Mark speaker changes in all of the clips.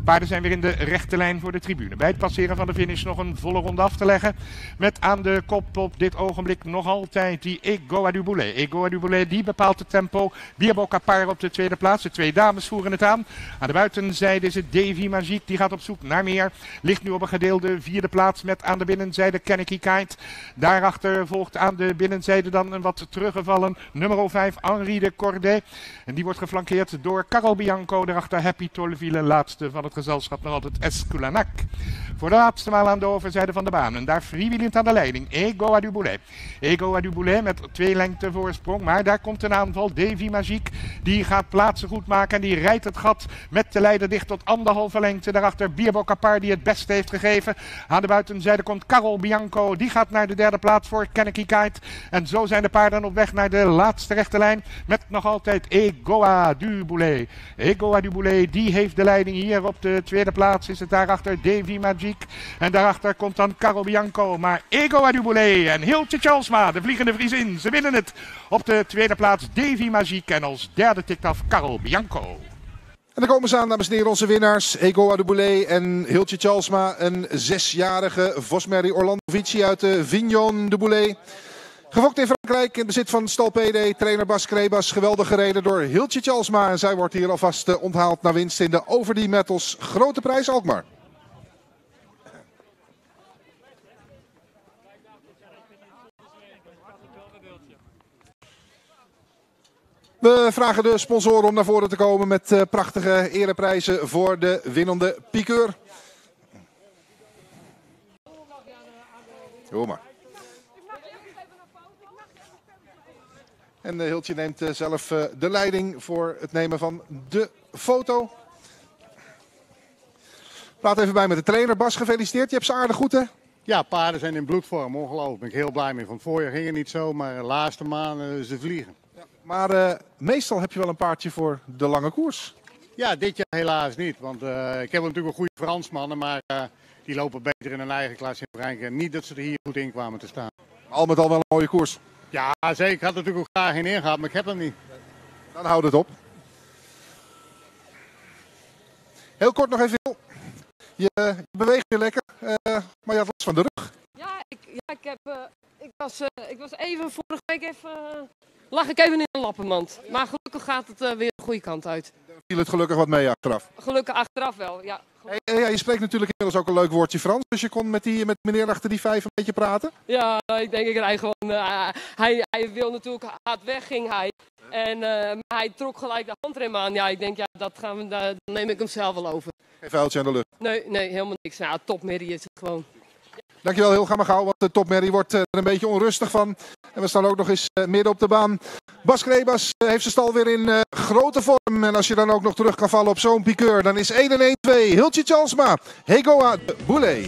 Speaker 1: Paarden zijn weer in de rechte lijn voor de tribune. Bij het passeren van de finish nog een volle ronde af te leggen. Met aan de kop op dit ogenblik nog altijd die Ego du Boulet. Ego du Boulet die bepaalt het tempo. Birbo Kapar op de tweede plaats. De twee dames voeren het aan. Aan de buitenzijde is het Davy Magique. Die gaat op zoek naar meer. Ligt nu op een gedeelde vierde plaats met aan de binnenzijde Kennedy Kite. Daarachter volgt aan de binnenzijde dan een wat teruggevallen nummer 5 Henri de Corday. En die wordt geflankeerd door Carol Bianco. Daarachter Happy Tolville, laatste van het gezelschap, nog altijd Esculanac. Voor de laatste maal aan de overzijde van de baan. En daar freewheelend aan de leiding Ego du Boulet. Ego du Boulet met 2 lengte voorsprong. Maar daar komt een aanval. Davy Magique die gaat plaatsen goed maken. En die rijdt het gat met de leider dicht tot 1,5 lengte. Daarachter Birbo Kapar die het beste heeft gegeven. Aan de buitenzijde komt Carol Bianco. Die gaat naar de derde plaats voor Kennedy Kite. En zo zijn de paarden op weg naar de laatste rechte lijn. Met nog altijd Ego du Boulet. Ego du Boulet die heeft de leiding hier op de tweede plaats. Is het daarachter Davy Magique. En daarachter komt dan Carol Bianco. Maar Ego du Boulet en Hiltje Charlesma, de vliegende Friesin. Ze winnen het op de tweede plaats Davy Magique. En als derde tikt af Carol Bianco.
Speaker 2: En dan komen ze aan, dames en heren, onze winnaars. Ego du Boulet en Hiltje Charlesma. Een 6-jarige Vosmeri Orlando Vici uit de Vignon du Boulet. Gefokt in Frankrijk, in bezit van stal PD, trainer Bas Krebas. Geweldig gereden door Hiltje Charlesma. En zij wordt hier alvast onthaald naar winst in de Over the Metals Grote Prijs Alkmaar. We vragen de sponsoren om naar voren te komen met prachtige ereprijzen voor de winnende piqueur. Doe maar. En Hiltje neemt zelf de leiding voor het nemen van de foto. Praat even bij met de trainer. Bas, gefeliciteerd. Je hebt ze aardig goed, hè?
Speaker 3: Ja, paarden zijn in bloedvorm. Ongelooflijk. Ben ik heel blij mee. Van het voorjaar ging het niet zo, maar de laatste maanden ze vliegen.
Speaker 2: Ja, maar meestal heb je wel een paardje voor de lange koers.
Speaker 3: Ja, dit jaar helaas niet. Want ik heb natuurlijk wel goede Fransmannen, maar die lopen beter in hun eigen klas in Frankrijk. Niet dat ze er hier goed in kwamen te staan.
Speaker 2: Al met al wel een mooie koers.
Speaker 3: Ja, zeker. Ik had er natuurlijk ook graag in gehad, maar ik heb hem niet.
Speaker 2: Dan houdt het op. Heel kort nog even. Je beweegt weer lekker, maar je had last van de rug.
Speaker 4: Ja, ik was even vorige week lag ik even in een lappenmand. Maar gelukkig gaat het weer de goede kant uit.
Speaker 2: Viel het gelukkig wat mee achteraf?
Speaker 4: Gelukkig achteraf wel, ja.
Speaker 2: Ja, je spreekt natuurlijk inmiddels ook een leuk woordje Frans. Dus je kon met meneer achter die 5 een beetje praten?
Speaker 4: Ja, ik denk ik rijd gewoon. Hij wil natuurlijk hard weg, ging hij. En hij trok gelijk de handrem aan. Ja, ik denk, ja, dan neem ik hem zelf wel over.
Speaker 2: Geen vuiltje aan de lucht?
Speaker 4: Nee, helemaal niks. Nou, topmerrie is het gewoon.
Speaker 2: Dankjewel, heel ga maar gauw, want de topmerrie wordt er een beetje onrustig van. En we staan ook nog eens midden op de baan. Bas Krebas heeft zijn stal weer in grote vorm. En als je dan ook nog terug kan vallen op zo'n piqueur, dan is 1-1-2. Hiltje Charlesma, Ego du Boulet.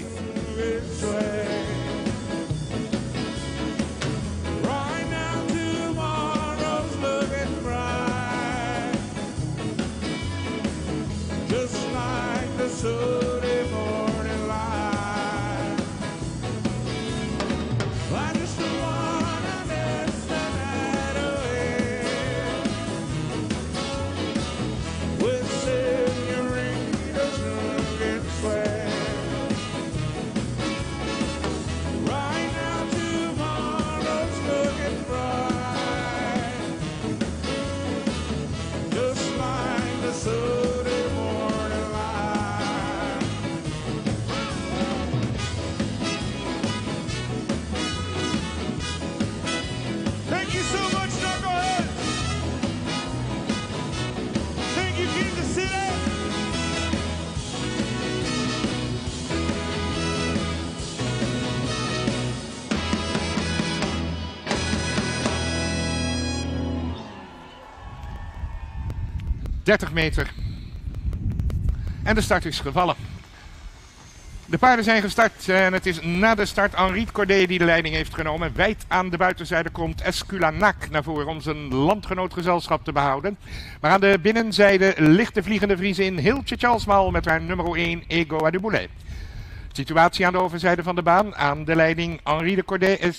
Speaker 1: ...30 meter. En de start is gevallen. De paarden zijn gestart en het is na de start Henri de Corday die de leiding heeft genomen. Wijd aan de buitenzijde komt Esculanac naar voren om zijn landgenootgezelschap te behouden. Maar aan de binnenzijde ligt de vliegende Friesin Hiltje Charlesma met haar nummer 1 Ego du Boulet. Situatie aan de overzijde van de baan. Aan de leiding Henri de Corday is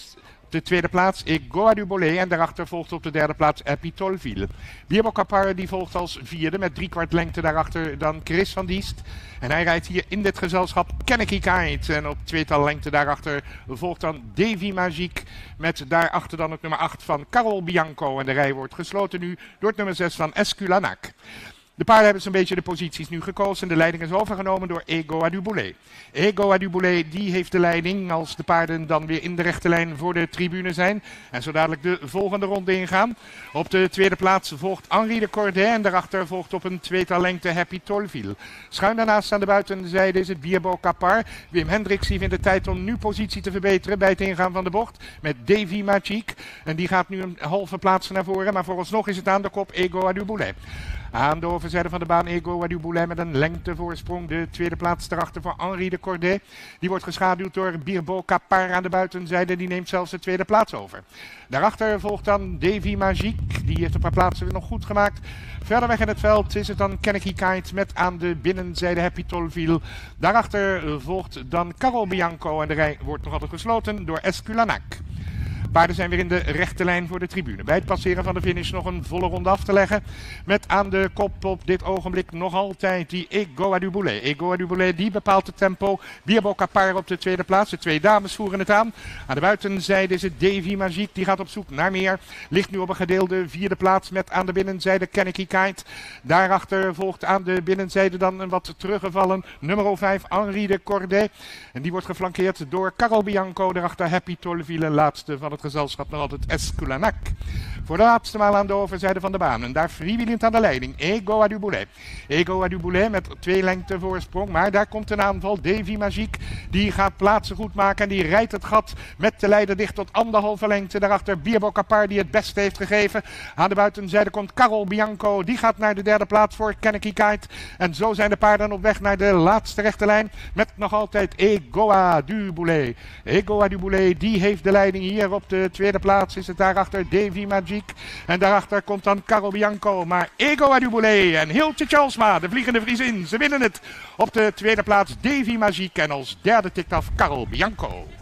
Speaker 1: de tweede plaats Ego Adubole en daarachter volgt op de derde plaats Epitolville. Birbo Kapar die volgt als vierde met 3/4 lengte daarachter dan Chris van Diest. En hij rijdt hier in dit gezelschap Kennedy Kite. En op tweetal lengte daarachter volgt dan Davy Magique. Met daarachter dan het nummer 8 van Carol Bianco. En de rij wordt gesloten nu door het nummer 6 van Esculanac. De paarden hebben zo'n beetje de posities nu gekozen. De leiding is overgenomen door Ego Adubole. Ego Adubole die heeft de leiding als de paarden dan weer in de rechte lijn voor de tribune zijn. En zo dadelijk de volgende ronde ingaan. Op de tweede plaats volgt Henri de Corday en daarachter volgt op een tweetal lengte Happy Tolville. Schuin daarnaast aan de buitenzijde is het Birbo Kapar. Wim Hendricks vindt de tijd om nu positie te verbeteren bij het ingaan van de bocht met Davy Magique. En die gaat nu een halve plaats naar voren, maar vooralsnog is het aan de kop Ego Adubole. Aan de overzijde van de baan Ego Adubole met een lengtevoorsprong. De tweede plaats daarachter voor Henri de Corday. Die wordt geschaduwd door Birbo Kapar aan de buitenzijde. Die neemt zelfs de tweede plaats over. Daarachter volgt dan Davy Magique. Die heeft een paar plaatsen weer nog goed gemaakt. Verder weg in het veld is het dan Kennedy Kite met aan de binnenzijde Happy Tolville. Daarachter volgt dan Carol Bianco en de rij wordt nog altijd gesloten door Esculanac. Paarden zijn weer in de rechte lijn voor de tribune. Bij het passeren van de finish nog een volle ronde af te leggen. Met aan de kop op dit ogenblik nog altijd die Ego Adubole. Ego Adubole die bepaalt het tempo. Birbo Kapar op de tweede plaats. De twee dames voeren het aan. Aan de buitenzijde is het Davy Magique. Die gaat op zoek naar meer. Ligt nu op een gedeelde vierde plaats met aan de binnenzijde Kennedy Kite. Daarachter volgt aan de binnenzijde dan een wat teruggevallen nummer 5 Henri de Corday. En die wordt geflankeerd door Carol Bianco. Daarachter Happy Tolville, laatste van het gezelschap nog altijd Esculanac. Voor de laatste maal aan de overzijde van de baan. En daar freewheelend aan de leiding Ego Adubole. Ego Adubole met 2 lengte voorsprong. Maar daar komt een aanval. Davy Magique. Die gaat plaatsen goed maken. En die rijdt het gat met de leider dicht tot 1,5 lengte. Daarachter Birbo Kapar die het beste heeft gegeven. Aan de buitenzijde komt Carol Bianco. Die gaat naar de derde plaats voor Kennedy Kite. En zo zijn de paarden op weg naar de laatste rechte lijn. Met nog altijd Ego Adubole. Ego Adubole die heeft de leiding hier. Op de tweede plaats is het daarachter Davy Magique. En daarachter komt dan Carol Bianco. Maar Ego Adubole en Hiltje Tjalsma, de vliegende Friesin, ze winnen het. Op de tweede plaats Davy Magique en als derde tikt af Carol Bianco.